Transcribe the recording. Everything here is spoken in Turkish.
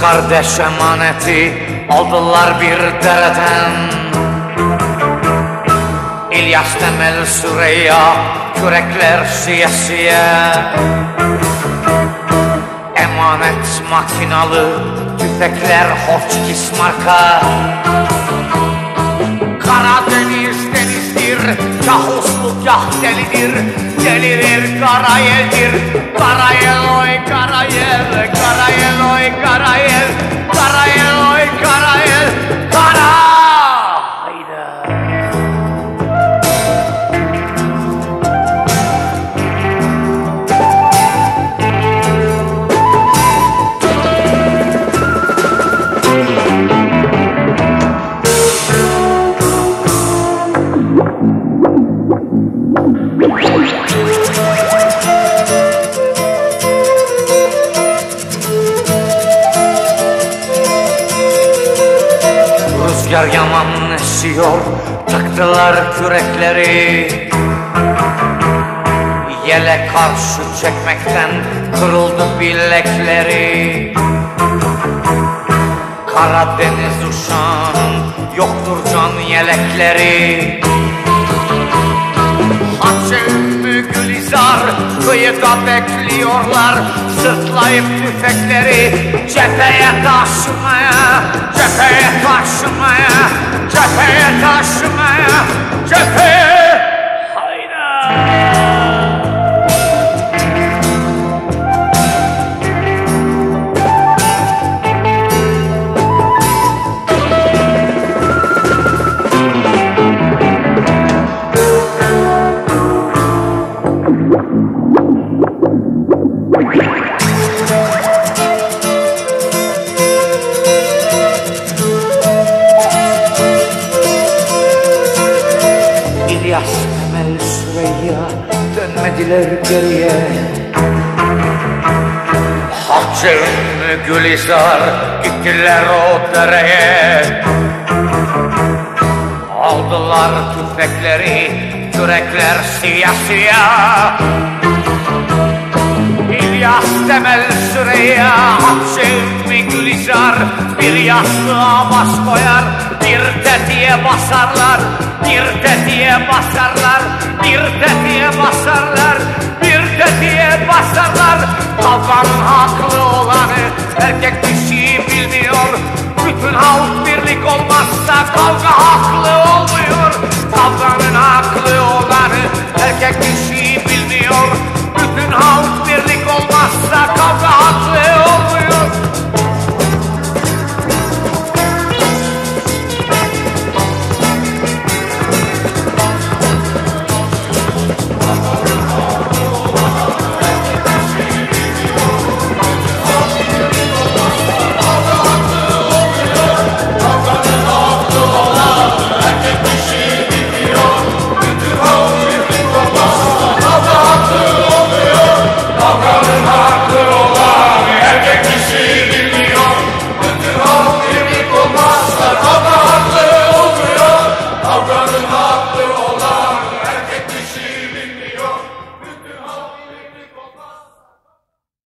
kardeş emaneti aldılar bir dereden. İlyas, Temel, Süreyya, kürekler siye siye. Emanet makinalı tüfekler Hotchkiss marka. Karadeniz denizdir, kah uslu kah delidir. Delidir Karayel'dir, Karayel oy Karayel, Karayel oy Karayel, Karayel oy Karayel, Kara. Rüzgar yaman esiyor, taktılar kürekleri. Yele karşı çekmekten kırıldı bilekleri. Karadeniz uşağının yoktur can yelekleri. Hacı Ümmü Gülizar kıyıda bekliyorlar, sırtlayıp tüfekleri. Cepheye taşımaya, cepheye taşımaya, cepheye taşımaya, cepheye. İlyas, Temel, Süreyya dönmediler geriye. Hacı Ümmü Gülizar gittiler o dereye. Aldılar tüfekleri, kürekler siyah siyah. İlyas, Temel, Süreyya, Hacı Ümmü Gülizar bir yastığa baş koyar, bir tetiğe basarlar, bir tetiğe basarlar, bir tetiğe basarlar.